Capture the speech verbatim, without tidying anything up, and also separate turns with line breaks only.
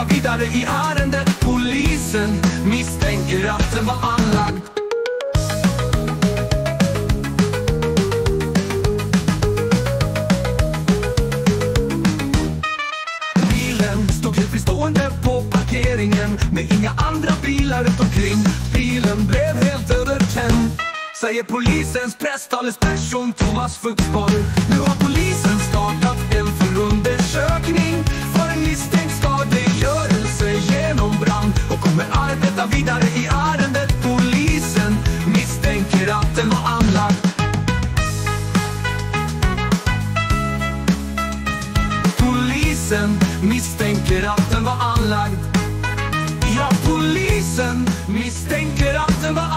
vidare i ärendet. Polisen misstänker att den var anlagd. Bilen stod helt fristående på parkeringen med inga andra bilar runt omkring. Bilen blev helt övertänd, säger polisens presstalesperson Thomas Fuxborg. Nu har polisen startat en förundersökning för en misstänkt skadegörelse genom brand och kommer arbeta vidare i ärendet. Polisen misstänker att den var anlagd. Polisen misstänker att den var anlagd. Ja, polisen misstänker att den var anlagd.